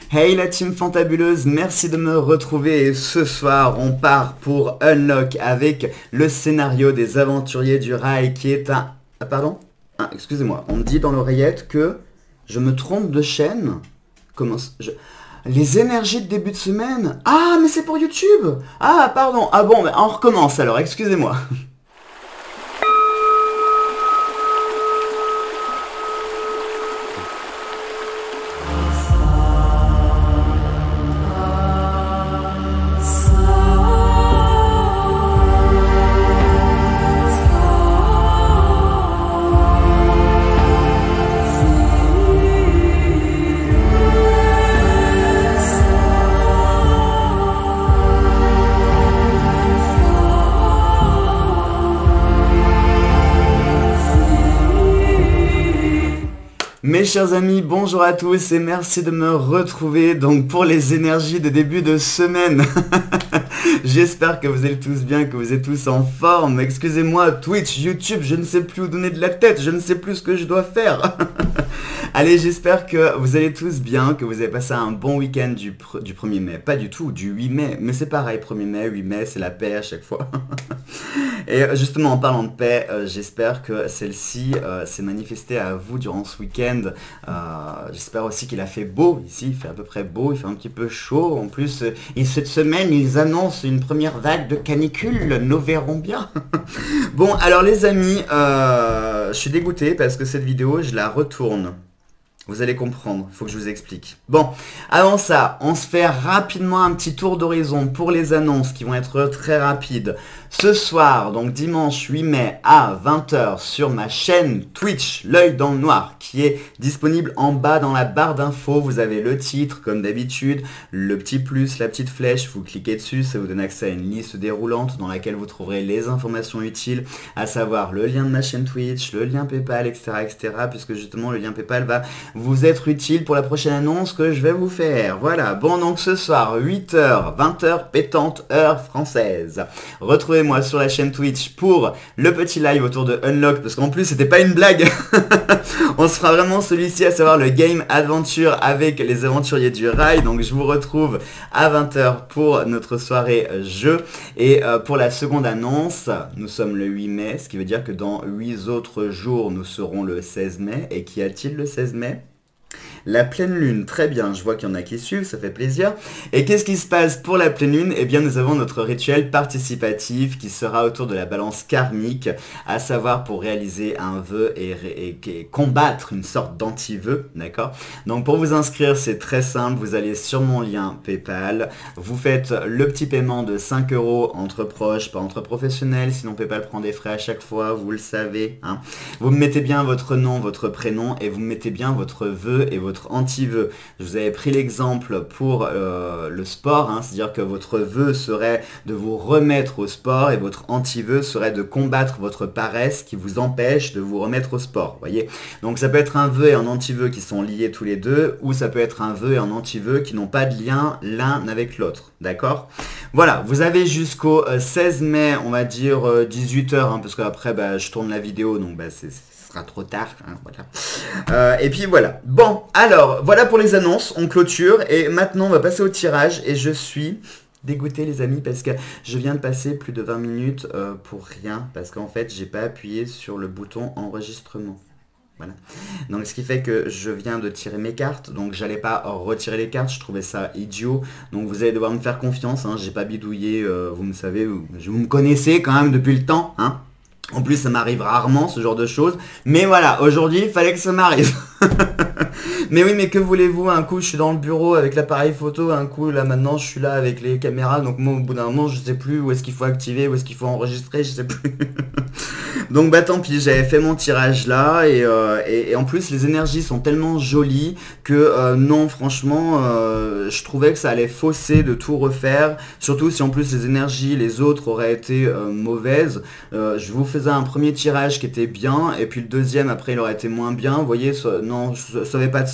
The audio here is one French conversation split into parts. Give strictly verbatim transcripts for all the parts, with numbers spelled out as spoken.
Hey la team fantabuleuse, merci de me retrouver et ce soir on part pour Unlock avec le scénario des aventuriers du rail qui est un... Ah pardon ah, excusez-moi, on me dit dans l'oreillette que je me trompe de chaîne. Comment... Je... Les énergies de début de semaine. Ah mais c'est pour YouTube. Ah pardon, ah bon, mais on recommence alors, excusez-moi. Mes chers amis, bonjour à tous et merci de me retrouver donc pour les énergies de début de semaine. J'espère que vous allez tous bien, que vous êtes tous en forme. Excusez-moi, Twitch, YouTube, je ne sais plus où donner de la tête, je ne sais plus ce que je dois faire. Allez, j'espère que vous allez tous bien, que vous avez passé un bon week-end du, du premier mai. Pas du tout, du huit mai, mais c'est pareil, premier mai, huit mai, c'est la paix à chaque fois. Et justement, en parlant de paix, euh, j'espère que celle-ci euh, s'est manifestée à vous durant ce week-end. Euh, j'espère aussi qu'il a fait beau, ici, il fait à peu près beau, il fait un petit peu chaud. En plus, euh, et cette semaine, ils annoncent une première vague de canicule, nous verrons bien. Bon, alors les amis, euh, je suis dégoûté parce que cette vidéo, je la retourne. Vous allez comprendre, il faut que je vous explique. Bon, avant ça, on se fait rapidement un petit tour d'horizon pour les annonces qui vont être très rapides. Ce soir, donc dimanche huit mai à vingt heures sur ma chaîne Twitch, l'œil dans le noir, qui est disponible en bas dans la barre d'infos. Vous avez le titre, comme d'habitude, le petit plus, la petite flèche, vous cliquez dessus, ça vous donne accès à une liste déroulante dans laquelle vous trouverez les informations utiles, à savoir le lien de ma chaîne Twitch, le lien PayPal, et cetera, et cetera, puisque justement le lien PayPal va vous être utile pour la prochaine annonce que je vais vous faire. Voilà, bon donc ce soir, huit heures, vingt heures pétante, heure française. Retrouvez-moi sur la chaîne Twitch pour le petit live autour de Unlock, parce qu'en plus c'était pas une blague. On se fera vraiment celui-ci, à savoir le Game Adventure avec les aventuriers du rail. Donc je vous retrouve à vingt heures pour notre soirée jeu. Et euh, pour la seconde annonce, nous sommes le huit mai, ce qui veut dire que dans huit autres jours, nous serons le seize mai. Et qu'y a-t-il le seize mai ? La pleine lune, très bien, je vois qu'il y en a qui suivent, ça fait plaisir. Et qu'est-ce qui se passe pour la pleine lune? Eh bien, nous avons notre rituel participatif qui sera autour de la balance karmique, à savoir pour réaliser un vœu et, et, et combattre une sorte d'anti-vœu, d'accord? Donc, pour vous inscrire, c'est très simple, vous allez sur mon lien PayPal, vous faites le petit paiement de cinq euros entre proches, pas entre professionnels, sinon PayPal prend des frais à chaque fois, vous le savez, hein. Vous me mettez bien votre nom, votre prénom, et vous me mettez bien votre vœu et votre anti-vœu. Je vous avais pris l'exemple pour euh, le sport, hein, c'est-à-dire que votre vœu serait de vous remettre au sport et votre anti-vœu serait de combattre votre paresse qui vous empêche de vous remettre au sport, voyez. Donc ça peut être un vœu et un anti-vœu qui sont liés tous les deux, ou ça peut être un vœu et un anti-vœu qui n'ont pas de lien l'un avec l'autre, d'accord? Voilà, vous avez jusqu'au euh, seize mai, on va dire euh, dix-huit heures, hein, parce qu'après bah, je tourne la vidéo, donc bah, c'est... sera trop tard, hein, voilà. Euh, et puis voilà. Bon, alors, voilà pour les annonces, on clôture, et maintenant on va passer au tirage, et je suis dégoûté les amis, parce que je viens de passer plus de vingt minutes euh, pour rien, parce qu'en fait, j'ai pas appuyé sur le bouton enregistrement. Voilà. Donc ce qui fait que je viens de tirer mes cartes, donc j'allais pas retirer les cartes, je trouvais ça idiot, donc vous allez devoir me faire confiance, hein, j'ai pas bidouillé, euh, vous me savez, vous, vous me connaissez quand même depuis le temps, hein. En plus, ça m'arrive rarement, ce genre de choses. Mais voilà, aujourd'hui, il fallait que ça m'arrive. Mais oui, mais que voulez-vous? Un coup, je suis dans le bureau avec l'appareil photo. Un coup, là, maintenant, je suis là avec les caméras. Donc, moi, au bout d'un moment, je sais plus où est-ce qu'il faut activer, où est-ce qu'il faut enregistrer, je sais plus. Donc, bah, tant pis, j'avais fait mon tirage là. Et, euh, et, et en plus, les énergies sont tellement jolies que, euh, non, franchement, euh, je trouvais que ça allait fausser de tout refaire. Surtout si, en plus, les énergies, les autres auraient été euh, mauvaises. Euh, je vous faisais un premier tirage qui était bien. Et puis, le deuxième, après, il aurait été moins bien. Vous voyez, ça, non, ça n'avait pas de sens.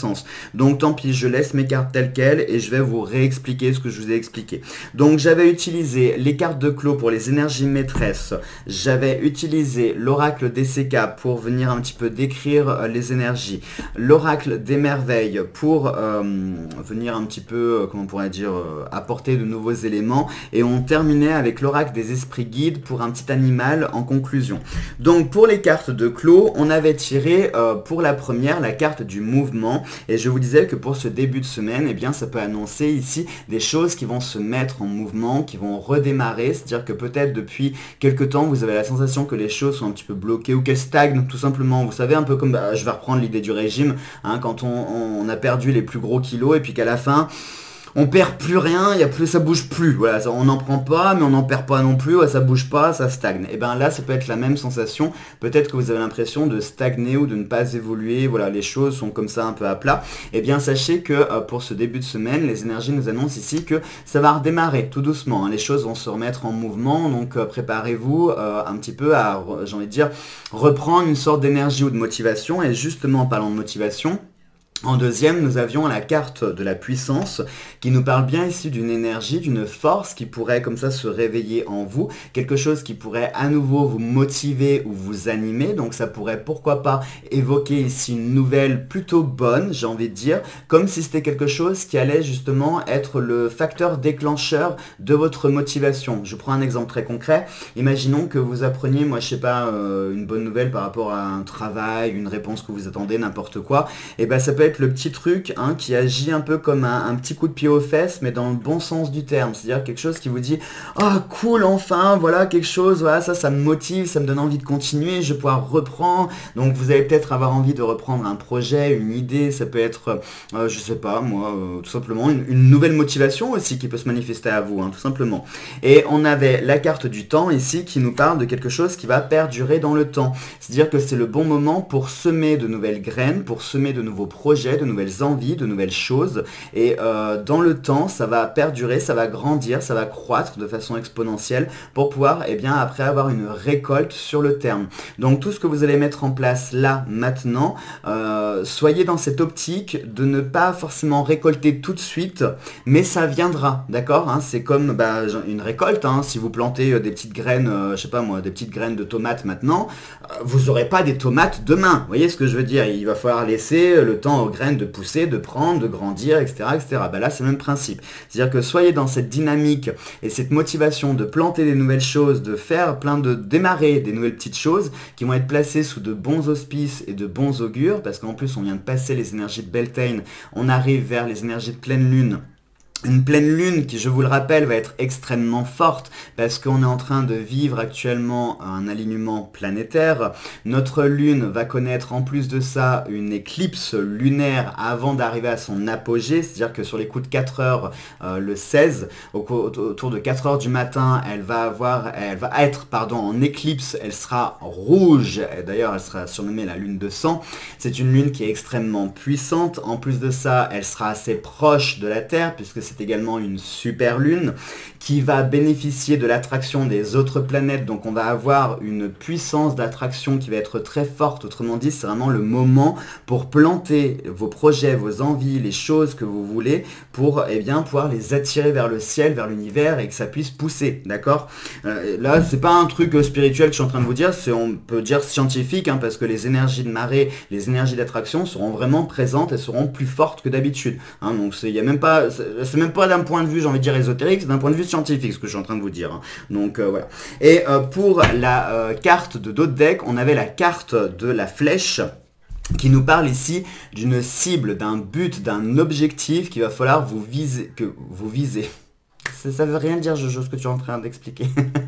sens. Donc tant pis, je laisse mes cartes telles quelles et je vais vous réexpliquer ce que je vous ai expliqué. Donc j'avais utilisé les cartes de Clos pour les énergies maîtresses, j'avais utilisé l'oracle des C K pour venir un petit peu décrire euh, les énergies, l'oracle des merveilles pour euh, venir un petit peu, euh, comment on pourrait dire, euh, apporter de nouveaux éléments, et on terminait avec l'oracle des esprits guides pour un petit animal en conclusion. Donc pour les cartes de Clos, on avait tiré euh, pour la première la carte du mouvement, et je vous disais que pour ce début de semaine, eh bien ça peut annoncer ici des choses qui vont se mettre en mouvement, qui vont redémarrer, c'est-à-dire que peut-être depuis quelque temps vous avez la sensation que les choses sont un petit peu bloquées ou qu'elles stagnent tout simplement. Vous savez, un peu comme, bah, je vais reprendre l'idée du régime, hein, quand on, on a perdu les plus gros kilos et puis qu'à la fin on perd plus rien, y a plus, ça bouge plus, voilà, ça, on n'en prend pas, mais on n'en perd pas non plus, ouais, ça bouge pas, ça stagne. Et bien là, ça peut être la même sensation, peut-être que vous avez l'impression de stagner ou de ne pas évoluer, voilà, les choses sont comme ça un peu à plat. Et bien sachez que euh, pour ce début de semaine, les énergies nous annoncent ici que ça va redémarrer tout doucement, hein, les choses vont se remettre en mouvement, donc euh, préparez-vous euh, un petit peu à, j'ai envie de dire, reprendre une sorte d'énergie ou de motivation. Et justement, en parlant de motivation, en deuxième, nous avions la carte de la puissance qui nous parle bien ici d'une énergie, d'une force qui pourrait comme ça se réveiller en vous, quelque chose qui pourrait à nouveau vous motiver ou vous animer. Donc ça pourrait pourquoi pas évoquer ici une nouvelle plutôt bonne, j'ai envie de dire, comme si c'était quelque chose qui allait justement être le facteur déclencheur de votre motivation. Je prends un exemple très concret. Imaginons que vous appreniez, moi je sais pas, euh, une bonne nouvelle par rapport à un travail, une réponse que vous attendez, n'importe quoi. Et ben ça peut être le petit truc, hein, qui agit un peu comme un, un petit coup de pied aux fesses, mais dans le bon sens du terme, c'est-à-dire quelque chose qui vous dit « Ah, oh, cool, enfin, voilà, quelque chose, voilà, ça, ça me motive, ça me donne envie de continuer, je vais pouvoir reprendre. » Donc vous allez peut-être avoir envie de reprendre un projet, une idée, ça peut être, euh, je sais pas, moi, euh, tout simplement, une, une nouvelle motivation aussi qui peut se manifester à vous, hein, tout simplement. Et on avait la carte du temps ici qui nous parle de quelque chose qui va perdurer dans le temps, c'est-à-dire que c'est le bon moment pour semer de nouvelles graines, pour semer de nouveaux projets, de nouvelles envies, de nouvelles choses, et euh, dans le temps ça va perdurer, ça va grandir, ça va croître de façon exponentielle pour pouvoir, eh bien, après avoir une récolte sur le terme. Donc tout ce que vous allez mettre en place là, maintenant, euh, soyez dans cette optique de ne pas forcément récolter tout de suite, mais ça viendra, d'accord, hein, c'est comme bah, une récolte, hein, si vous plantez euh, des petites graines, euh, je sais pas moi, des petites graines de tomates maintenant, euh, vous n'aurez pas des tomates demain, vous voyez ce que je veux dire, il va falloir laisser le temps aux graines de pousser, de prendre, de grandir, et cetera et cetera. Ben là, c'est le même principe. C'est-à-dire que soyez dans cette dynamique et cette motivation de planter des nouvelles choses, de faire plein de démarrer des nouvelles petites choses qui vont être placées sous de bons auspices et de bons augures, parce qu'en plus, on vient de passer les énergies de Beltane, on arrive vers les énergies de pleine lune. Une pleine lune qui, je vous le rappelle, va être extrêmement forte parce qu'on est en train de vivre actuellement un alignement planétaire. Notre lune va connaître en plus de ça une éclipse lunaire avant d'arriver à son apogée, c'est-à-dire que sur les coups de quatre heures, euh, le seize, au, autour de quatre heures du matin, elle va avoir, elle va être pardon, en éclipse, elle sera rouge, d'ailleurs elle sera surnommée la lune de sang. C'est une lune qui est extrêmement puissante, en plus de ça, elle sera assez proche de la Terre puisque c'est également une super lune qui va bénéficier de l'attraction des autres planètes, donc on va avoir une puissance d'attraction qui va être très forte. Autrement dit, c'est vraiment le moment pour planter vos projets, vos envies, les choses que vous voulez pour, eh bien, pouvoir les attirer vers le ciel, vers l'univers et que ça puisse pousser, d'accord. euh, Là, c'est pas un truc spirituel que je suis en train de vous dire, c'est, on peut dire, scientifique, hein, parce que les énergies de marée, les énergies d'attraction seront vraiment présentes et seront plus fortes que d'habitude, hein, donc il y a même pas, c'est même pas d'un point de vue, j'ai envie de dire, ésotérique, c'est d'un point de vue scientifique ce que je suis en train de vous dire, hein. Donc euh, voilà. Et euh, pour la euh, carte de d'autres decks, on avait la carte de la flèche qui nous parle ici d'une cible, d'un but, d'un objectif qu'il va falloir vous viser, que vous visez. Ça, ça veut rien dire, Jojo, ce que tu es en train d'expliquer.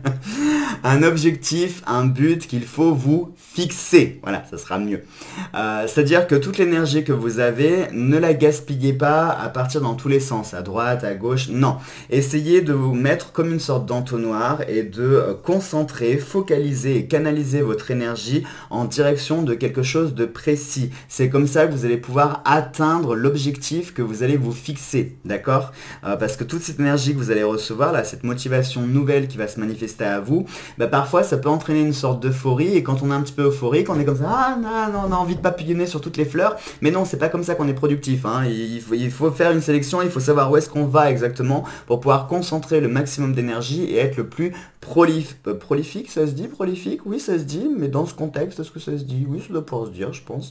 Un objectif, un but qu'il faut vous fixer. Voilà, ça sera mieux. Euh, C'est-à-dire que toute l'énergie que vous avez, ne la gaspillez pas à partir dans tous les sens, à droite, à gauche, non. Essayez de vous mettre comme une sorte d'entonnoir et de euh, concentrer, focaliser et canaliser votre énergie en direction de quelque chose de précis. C'est comme ça que vous allez pouvoir atteindre l'objectif que vous allez vous fixer, d'accord, euh, parce que toute cette énergie que vous allez recevoir, là, cette motivation nouvelle qui va se manifester à vous, bah parfois ça peut entraîner une sorte d'euphorie, et quand on est un petit peu euphorique, on est comme ça, ah non, non, on a envie de papillonner sur toutes les fleurs, mais non, c'est pas comme ça qu'on est productif, hein. il, faut, il faut faire une sélection, il faut savoir où est-ce qu'on va exactement pour pouvoir concentrer le maximum d'énergie et être le plus prolif euh, prolifique, ça se dit prolifique? Oui, ça se dit, mais dans ce contexte, est-ce que ça se dit? Oui, ça doit pouvoir se dire, je pense.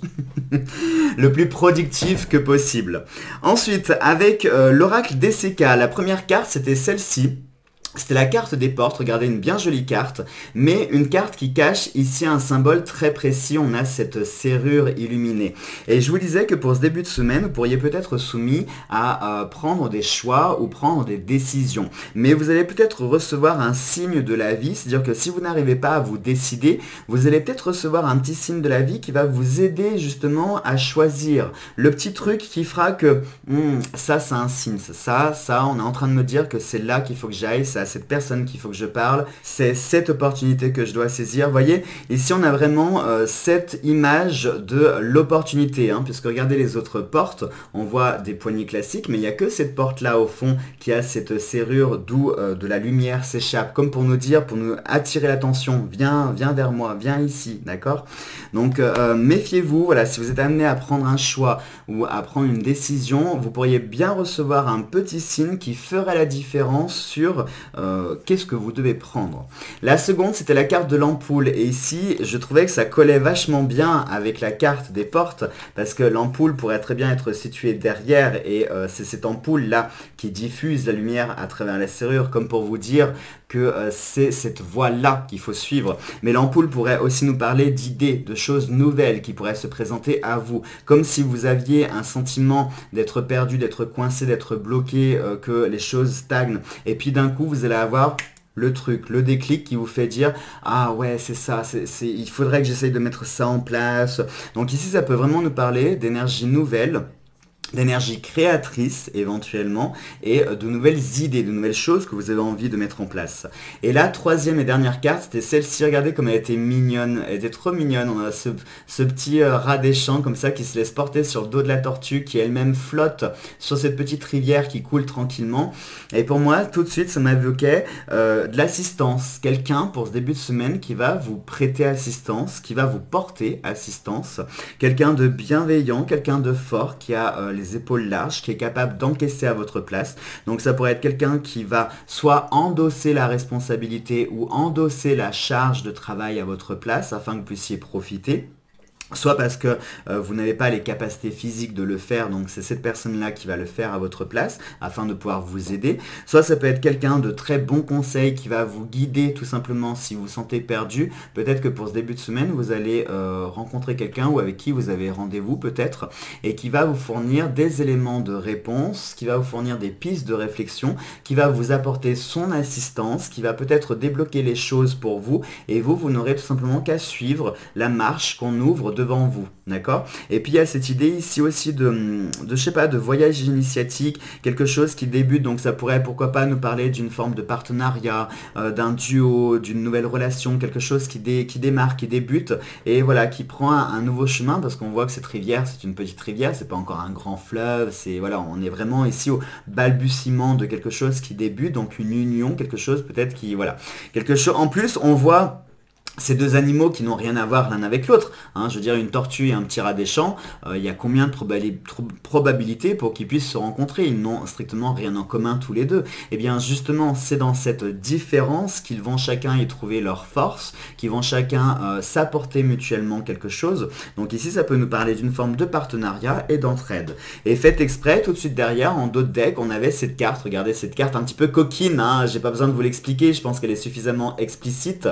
Le plus productif que possible. Ensuite, avec euh, l'oracle D C K, la première carte, c'était celle-ci. C'était la carte des portes, regardez, une bien jolie carte, mais une carte qui cache ici un symbole très précis, on a cette serrure illuminée. Et je vous disais que pour ce début de semaine, vous pourriez peut-être soumis à euh, prendre des choix ou prendre des décisions. Mais vous allez peut-être recevoir un signe de la vie, c'est-à-dire que si vous n'arrivez pas à vous décider, vous allez peut-être recevoir un petit signe de la vie qui va vous aider justement à choisir. Le petit truc qui fera que, hmm, ça c'est un signe, ça, ça, on est en train de me dire que c'est là qu'il faut que j'aille, ça à cette personne qu'il faut que je parle, c'est cette opportunité que je dois saisir. Vous voyez, ici on a vraiment euh, cette image de l'opportunité, hein, puisque regardez les autres portes, on voit des poignées classiques, mais il n'y a que cette porte là au fond qui a cette serrure d'où euh, de la lumière s'échappe, comme pour nous dire, pour nous attirer l'attention, viens, viens vers moi, viens ici, d'accord? Donc euh, méfiez-vous, voilà, si vous êtes amené à prendre un choix ou à prendre une décision, vous pourriez bien recevoir un petit signe qui fera la différence sur Euh, qu'est-ce que vous devez prendre. La seconde, c'était la carte de l'ampoule, et ici je trouvais que ça collait vachement bien avec la carte des portes, parce que l'ampoule pourrait très bien être située derrière, et euh, c'est cette ampoule là qui diffuse la lumière à travers la serrure, comme pour vous dire que euh, c'est cette voie là qu'il faut suivre. Mais l'ampoule pourrait aussi nous parler d'idées, de choses nouvelles qui pourraient se présenter à vous, comme si vous aviez un sentiment d'être perdu, d'être coincé, d'être bloqué, euh, que les choses stagnent, et puis d'un coup vous allez avoir le truc, le déclic qui vous fait dire ah ouais c'est ça, c'est, c'est, il faudrait que j'essaye de mettre ça en place. Donc ici ça peut vraiment nous parler d'énergie nouvelle, d'énergie créatrice éventuellement, et de nouvelles idées, de nouvelles choses que vous avez envie de mettre en place. Et la troisième et dernière carte, c'était celle-ci, regardez comme elle était mignonne, elle était trop mignonne, on a ce, ce petit euh, rat des champs comme ça qui se laisse porter sur le dos de la tortue, qui elle-même flotte sur cette petite rivière qui coule tranquillement. Et pour moi, tout de suite, ça m'évoquait euh, de l'assistance, quelqu'un pour ce début de semaine qui va vous prêter assistance, qui va vous porter assistance, quelqu'un de bienveillant, quelqu'un de fort, qui a euh, les épaules larges, qui est capable d'encaisser à votre place. Donc ça pourrait être quelqu'un qui va soit endosser la responsabilité ou endosser la charge de travail à votre place afin que vous puissiez profiter. Soit parce que euh, vous n'avez pas les capacités physiques de le faire, donc c'est cette personne-là qui va le faire à votre place, afin de pouvoir vous aider. Soit ça peut être quelqu'un de très bon conseil qui va vous guider tout simplement si vous vous sentez perdu. Peut-être que pour ce début de semaine, vous allez euh, rencontrer quelqu'un ou avec qui vous avez rendez-vous peut-être, et qui va vous fournir des éléments de réponse, qui va vous fournir des pistes de réflexion, qui va vous apporter son assistance, qui va peut-être débloquer les choses pour vous, et vous, vous n'aurez tout simplement qu'à suivre la marche qu'on ouvre devant vous, d'accord? Et puis il y a cette idée ici aussi de, de je sais pas, de voyage initiatique, quelque chose qui débute, donc ça pourrait pourquoi pas nous parler d'une forme de partenariat, euh, d'un duo, d'une nouvelle relation, quelque chose qui, dé, qui démarre, qui débute, et voilà, qui prend un, un nouveau chemin, parce qu'on voit que cette rivière, c'est une petite rivière, c'est pas encore un grand fleuve, c'est voilà, on est vraiment ici au balbutiement de quelque chose qui débute, donc une union, quelque chose peut-être qui, voilà, quelque chose, en plus on voit ces deux animaux qui n'ont rien à voir l'un avec l'autre, hein, je veux dire une tortue et un petit rat des champs, euh, il y a combien de probali probabilités pour qu'ils puissent se rencontrer? Ils n'ont strictement rien en commun tous les deux. Et bien justement c'est dans cette différence qu'ils vont chacun y trouver leur force, qu'ils vont chacun euh, s'apporter mutuellement quelque chose. Donc ici ça peut nous parler d'une forme de partenariat et d'entraide. Et faites exprès, tout de suite derrière en dos de deck on avait cette carte, regardez cette carte un petit peu coquine, hein, j'ai pas besoin de vous l'expliquer, je pense qu'elle est suffisamment explicite,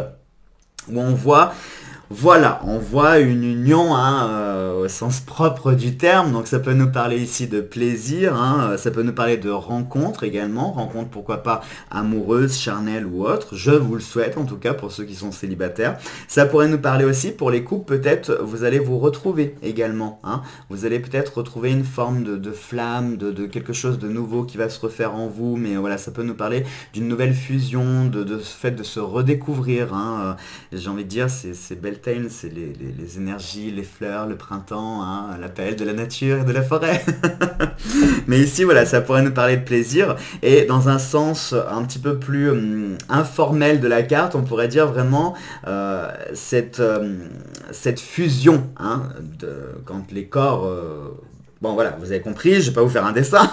où on voit, voilà, on voit une union hein, euh, au sens propre du terme, donc ça peut nous parler ici de plaisir, hein, ça peut nous parler de rencontre également, rencontre pourquoi pas amoureuse, charnelle ou autre, je vous le souhaite en tout cas pour ceux qui sont célibataires. Ça pourrait nous parler aussi pour les couples, peut-être vous allez vous retrouver également, hein, vous allez peut-être retrouver une forme de, de flamme, de, de quelque chose de nouveau qui va se refaire en vous, mais voilà, ça peut nous parler d'une nouvelle fusion, de, de ce fait de se redécouvrir, hein, euh, j'ai envie de dire, c'est bel Telltale, c'est les, les, les énergies, les fleurs, le printemps, hein, l'appel de la nature et de la forêt. Mais ici, voilà, ça pourrait nous parler de plaisir. Et dans un sens un petit peu plus hum, informel de la carte, on pourrait dire vraiment euh, cette, euh, cette fusion, hein, de, quand les corps... Euh, Bon voilà, vous avez compris, je ne vais pas vous faire un dessin,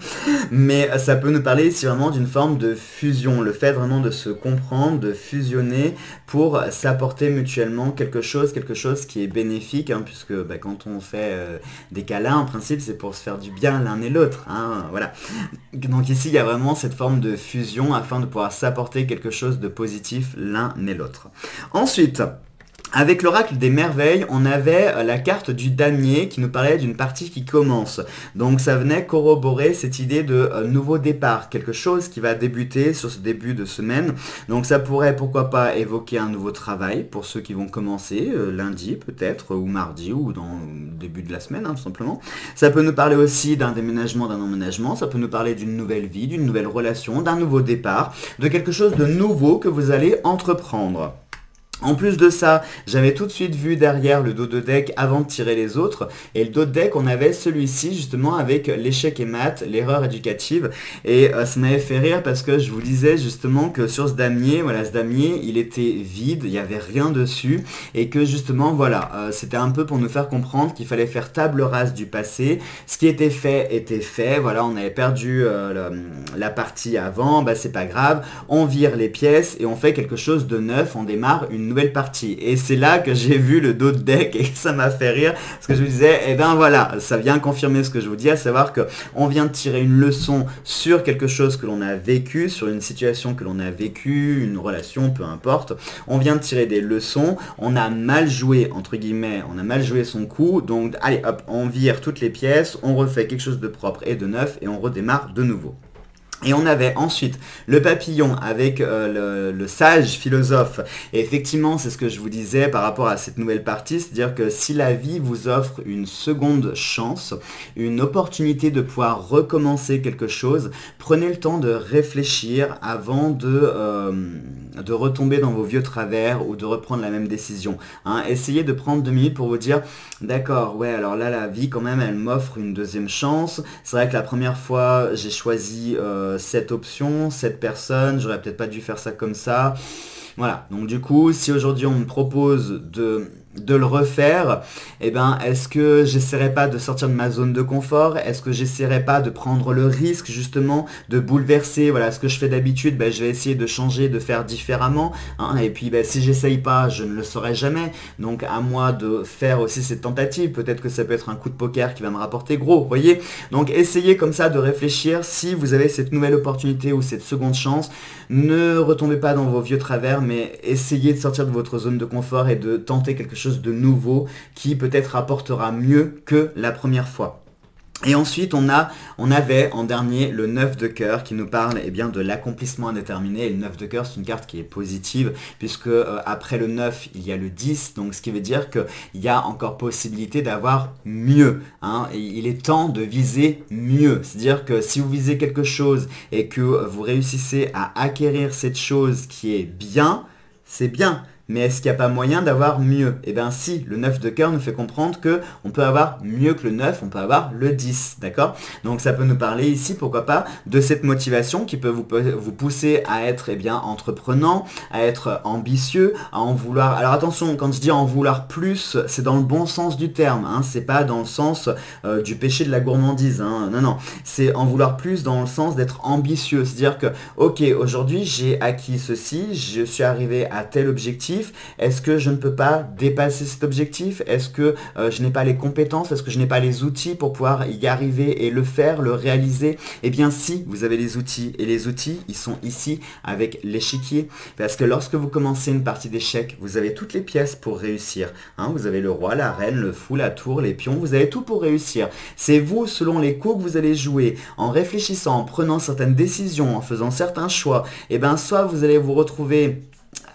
mais ça peut nous parler ici vraiment d'une forme de fusion, le fait vraiment de se comprendre, de fusionner pour s'apporter mutuellement quelque chose, quelque chose qui est bénéfique, hein, puisque bah, quand on fait euh, des câlins, en principe, c'est pour se faire du bien l'un et l'autre, hein, voilà. Donc ici, il y a vraiment cette forme de fusion afin de pouvoir s'apporter quelque chose de positif l'un et l'autre. Ensuite, avec l'oracle des merveilles, on avait la carte du damier qui nous parlait d'une partie qui commence. Donc ça venait corroborer cette idée de euh, nouveau départ, quelque chose qui va débuter sur ce début de semaine. Donc ça pourrait pourquoi pas évoquer un nouveau travail pour ceux qui vont commencer euh, lundi peut-être, ou mardi, ou dans le début de la semaine, hein, tout simplement. Ça peut nous parler aussi d'un déménagement, d'un emménagement, ça peut nous parler d'une nouvelle vie, d'une nouvelle relation, d'un nouveau départ, de quelque chose de nouveau que vous allez entreprendre. En plus de ça, j'avais tout de suite vu derrière le dos de deck avant de tirer les autres. Et le dos de deck, on avait celui-ci justement avec l'échec et mat, l'erreur éducative. Et euh, ça m'avait fait rire parce que je vous disais justement que sur ce damier, voilà, ce damier, il était vide, il n'y avait rien dessus. Et que justement, voilà, euh, c'était un peu pour nous faire comprendre qu'il fallait faire table rase du passé. Ce qui était fait était fait. Voilà, on avait perdu euh, la, la partie avant, bah c'est pas grave. On vire les pièces et on fait quelque chose de neuf, on démarre une nouvelle partie. Et c'est là que j'ai vu le dos de deck et ça m'a fait rire parce que je vous disais, et eh ben voilà, ça vient confirmer ce que je vous dis, à savoir que on vient de tirer une leçon sur quelque chose que l'on a vécu, sur une situation que l'on a vécue, une relation, peu importe. On vient de tirer des leçons, on a mal joué, entre guillemets, on a mal joué son coup, donc allez hop, on vire toutes les pièces, on refait quelque chose de propre et de neuf et on redémarre de nouveau. Et on avait ensuite le papillon avec euh, le, le sage philosophe. Et effectivement, c'est ce que je vous disais par rapport à cette nouvelle partie, c'est-à-dire que si la vie vous offre une seconde chance, une opportunité de pouvoir recommencer quelque chose, prenez le temps de réfléchir avant de, euh, de retomber dans vos vieux travers ou de reprendre la même décision. Hein. Essayez de prendre deux minutes pour vous dire, d'accord, ouais, alors là, la vie quand même, elle m'offre une deuxième chance. C'est vrai que la première fois, j'ai choisi... Euh, cette option, cette personne, j'aurais peut-être pas dû faire ça comme ça. Voilà, donc du coup, si aujourd'hui on me propose de, de le refaire, eh ben, est-ce que j'essaierai pas de sortir de ma zone de confort? Est-ce que j'essaierai pas de prendre le risque justement de bouleverser, voilà, ce que je fais d'habitude, ben, je vais essayer de changer, de faire différemment, hein, et puis ben, si j'essaye pas, je ne le saurai jamais, donc à moi de faire aussi cette tentative, peut-être que ça peut être un coup de poker qui va me rapporter gros, vous voyez? Donc essayez comme ça de réfléchir, si vous avez cette nouvelle opportunité ou cette seconde chance, ne retombez pas dans vos vieux travers, mais essayez de sortir de votre zone de confort et de tenter quelque chose de nouveau qui peut-être apportera mieux que la première fois. Et ensuite, on, a, on avait en dernier le neuf de cœur qui nous parle eh bien, de l'accomplissement indéterminé. Et le neuf de cœur, c'est une carte qui est positive puisque euh, après le neuf, il y a le dix. Donc, ce qui veut dire qu'il y a encore possibilité d'avoir mieux. Hein, et il est temps de viser mieux. C'est-à-dire que si vous visez quelque chose et que vous réussissez à acquérir cette chose qui est bien, c'est bien. Mais est-ce qu'il n'y a pas moyen d'avoir mieux? Eh bien si, le neuf de cœur nous fait comprendre que on peut avoir mieux que le neuf, on peut avoir le dix, d'accord? Donc ça peut nous parler ici, pourquoi pas, de cette motivation qui peut vous, vous pousser à être eh bien, entreprenant, à être ambitieux, à en vouloir... Alors attention, quand je dis en vouloir plus, c'est dans le bon sens du terme, hein, c'est pas dans le sens euh, du péché de la gourmandise, hein, non, non, c'est en vouloir plus dans le sens d'être ambitieux, c'est-à-dire que, ok, aujourd'hui j'ai acquis ceci, je suis arrivé à tel objectif. Est-ce que je ne peux pas dépasser cet objectif? Est-ce que euh, je n'ai pas les compétences? Est-ce que je n'ai pas les outils pour pouvoir y arriver et le faire, le réaliser? Eh bien si, vous avez les outils. Et les outils, ils sont ici avec l'échiquier. Parce que lorsque vous commencez une partie d'échecs, vous avez toutes les pièces pour réussir. Hein, vous avez le roi, la reine, le fou, la tour, les pions. Vous avez tout pour réussir. C'est vous, selon les coups que vous allez jouer, en réfléchissant, en prenant certaines décisions, en faisant certains choix, eh bien soit vous allez vous retrouver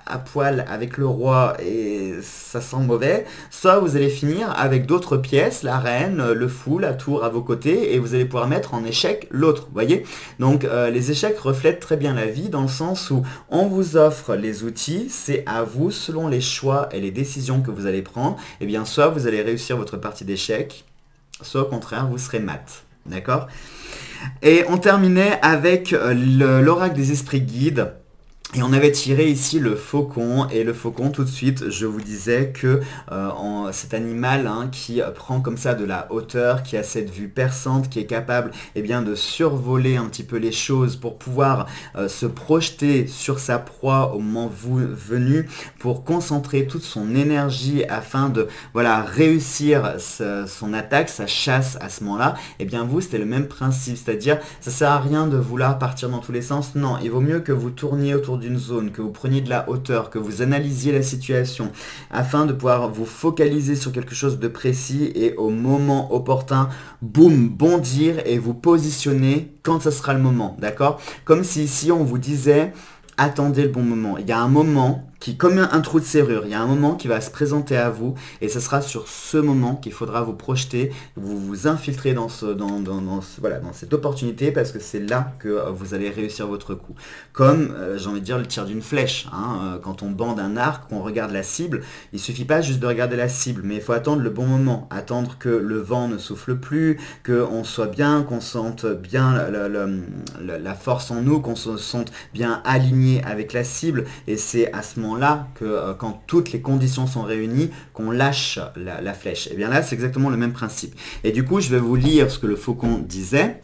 à poil avec le roi et ça sent mauvais, soit vous allez finir avec d'autres pièces, la reine, le fou, la tour à vos côtés, et vous allez pouvoir mettre en échec l'autre, vous voyez. Donc euh, les échecs reflètent très bien la vie dans le sens où on vous offre les outils, c'est à vous, selon les choix et les décisions que vous allez prendre, et bien soit vous allez réussir votre partie d'échecs, soit au contraire vous serez mat, d'accord. Et on terminait avec l'oracle des esprits guides. Et on avait tiré ici le faucon, et le faucon, tout de suite, je vous disais que euh, en, cet animal hein, qui prend comme ça de la hauteur, qui a cette vue perçante, qui est capable eh bien, de survoler un petit peu les choses pour pouvoir euh, se projeter sur sa proie au moment venu, pour concentrer toute son énergie afin de voilà, réussir ce, son attaque, sa chasse à ce moment-là, et bien vous, c'était le même principe, c'est-à-dire, ça sert à rien de vouloir partir dans tous les sens, non, il vaut mieux que vous tourniez autour d'une zone, que vous preniez de la hauteur, que vous analysiez la situation afin de pouvoir vous focaliser sur quelque chose de précis et au moment opportun, boum, bondir et vous positionner quand ce sera le moment, d'accord? Comme si ici on vous disait attendez le bon moment. Il y a un moment qui, comme un, un trou de serrure, il y a un moment qui va se présenter à vous et ce sera sur ce moment qu'il faudra vous projeter, vous vous infiltrer dans, ce, dans, dans, dans, ce, voilà, dans cette opportunité parce que c'est là que euh, vous allez réussir votre coup. Comme, euh, j'ai envie de dire, le tir d'une flèche. Hein, euh, quand on bande un arc, qu'on regarde la cible, il suffit pas juste de regarder la cible, mais il faut attendre le bon moment, attendre que le vent ne souffle plus, qu'on soit bien, qu'on sente bien la, la, la, la, la force en nous, qu'on se sente bien aligné avec la cible et c'est à ce moment là que euh, quand toutes les conditions sont réunies qu'on lâche la, la flèche. Et bien là c'est exactement le même principe. Et du coup je vais vous lire ce que le faucon disait.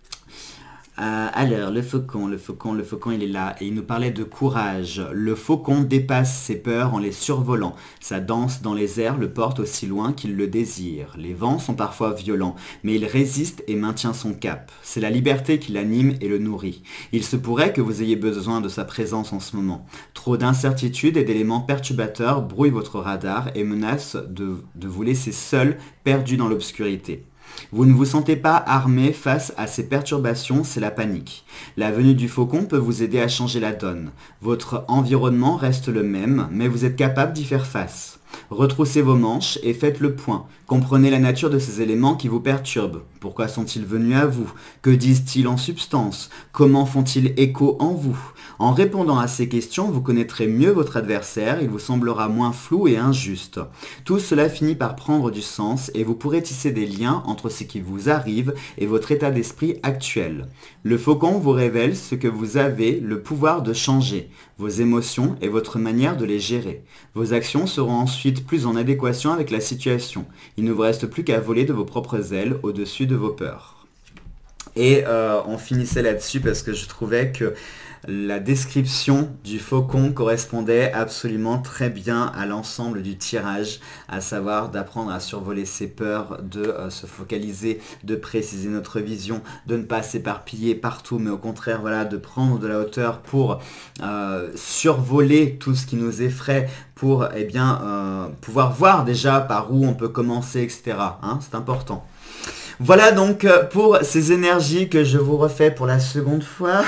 Euh, alors, le faucon, le faucon, le faucon, il est là et il nous parlait de courage. Le faucon dépasse ses peurs en les survolant. Sa danse dans les airs le porte aussi loin qu'il le désire. Les vents sont parfois violents, mais il résiste et maintient son cap. C'est la liberté qui l'anime et le nourrit. Il se pourrait que vous ayez besoin de sa présence en ce moment. Trop d'incertitudes et d'éléments perturbateurs brouillent votre radar et menacent de, de vous laisser seul, perdu dans l'obscurité. Vous ne vous sentez pas armé face à ces perturbations, c'est la panique. La venue du faucon peut vous aider à changer la donne. Votre environnement reste le même, mais vous êtes capable d'y faire face. Retroussez vos manches et faites le point. Comprenez la nature de ces éléments qui vous perturbent. Pourquoi sont-ils venus à vous? Que disent-ils en substance? Comment font-ils écho en vous? En répondant à ces questions, vous connaîtrez mieux votre adversaire, il vous semblera moins flou et injuste. Tout cela finit par prendre du sens et vous pourrez tisser des liens entre ce qui vous arrive et votre état d'esprit actuel. Le faucon vous révèle ce que vous avez le pouvoir de changer, vos émotions et votre manière de les gérer. Vos actions seront ensuite plus en adéquation avec la situation. Il ne vous reste plus qu'à voler de vos propres ailes au-dessus de vos peurs. Et euh, on finissait là-dessus parce que je trouvais que la description du faucon correspondait absolument très bien à l'ensemble du tirage, à savoir d'apprendre à survoler ses peurs, de euh, se focaliser, de préciser notre vision, de ne pas s'éparpiller partout, mais au contraire voilà, de prendre de la hauteur pour euh, survoler tout ce qui nous effraie, pour eh bien, euh, pouvoir voir déjà par où on peut commencer, et cetera. Hein, c'est important. Voilà donc pour ces énergies que je vous refais pour la seconde fois,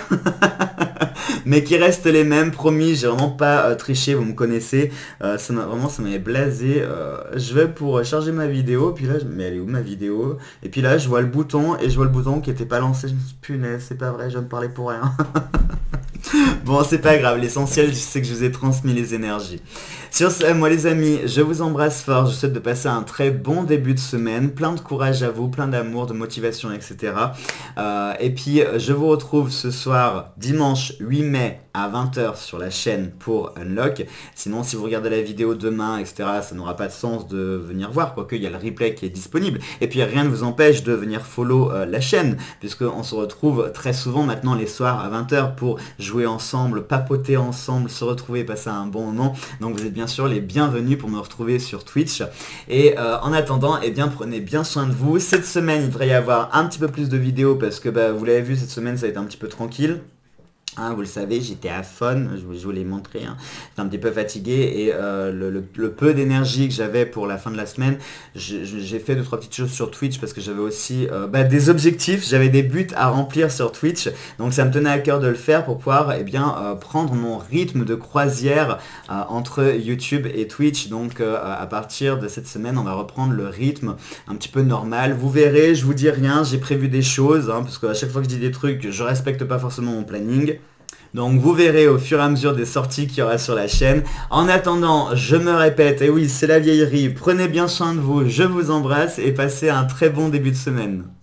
mais qui restent les mêmes, promis, j'ai vraiment pas euh, triché, vous me connaissez, euh, ça m'a vraiment, ça m'avait blasé, euh, je vais pour charger ma vidéo, puis là, je... mais elle est où ma vidéo? Et puis là, je vois le bouton, et je vois le bouton qui était pas lancé, je me suis dit, punaise, c'est pas vrai, je vais me parler pour rien. Bon, c'est pas grave, l'essentiel, c'est que je vous ai transmis les énergies. Sur ce, moi les amis, je vous embrasse fort, je vous souhaite de passer un très bon début de semaine, plein de courage à vous, plein d'amour, de motivation, et cetera. Euh, et puis, je vous retrouve ce soir, dimanche huit mai, à vingt heures sur la chaîne pour Unlock. Sinon, si vous regardez la vidéo demain, et cetera, ça n'aura pas de sens de venir voir, quoique il y a le replay qui est disponible. Et puis, rien ne vous empêche de venir follow euh, la chaîne, puisqu'on se retrouve très souvent maintenant les soirs à vingt heures pour jouer ensemble, papoter ensemble, se retrouver, passer un bon moment. Donc, vous êtes bien sûr les bienvenus pour me retrouver sur Twitch. Et euh, en attendant, eh bien, prenez bien soin de vous. Cette semaine, il devrait y avoir un petit peu plus de vidéos, parce que bah, vous l'avez vu, cette semaine, ça a été un petit peu tranquille. Hein, vous le savez, j'étais à fond, je vous, je vous l'ai montré, hein. J'étais un petit peu fatigué et euh, le, le- le peu d'énergie que j'avais pour la fin de la semaine, je- je- j'ai fait deux trois petites choses sur Twitch parce que j'avais aussi euh, bah, des objectifs, j'avais des buts à remplir sur Twitch, donc ça me tenait à cœur de le faire pour pouvoir eh bien, euh, prendre mon rythme de croisière euh, entre YouTube et Twitch. Donc euh, à partir de cette semaine, on va reprendre le rythme un petit peu normal. Vous verrez, je vous dis rien, j'ai prévu des choses, hein, parce qu'à chaque fois que je dis des trucs, je respecte pas forcément mon planning. Donc vous verrez au fur et à mesure des sorties qu'il y aura sur la chaîne. En attendant, je me répète, et oui, c'est la vieillerie, prenez bien soin de vous, je vous embrasse et passez un très bon début de semaine.